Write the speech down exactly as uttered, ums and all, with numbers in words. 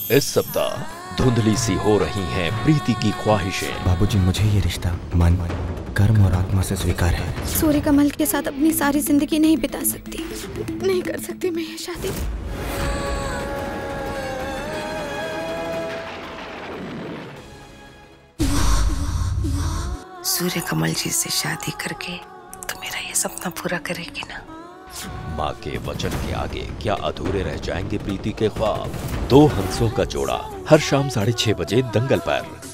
इस सप्ताह धुंधली सी हो रही हैं प्रीति की ख्वाहिशें। बाबूजी, मुझे ये रिश्ता मन, कर्म और आत्मा से स्वीकार है। सूर्य कमल के साथ अपनी सारी जिंदगी नहीं बिता सकती, नहीं कर सकती मैं ये शादी। सूर्य कमल जी से शादी करके तो मेरा ये सपना पूरा करेगी ना। माँ के वचन के आगे क्या अधूरे रह जाएंगे प्रीति के ख्वाब। दो हंसों का जोड़ा हर शाम साढ़े छह बजे दंगल पर।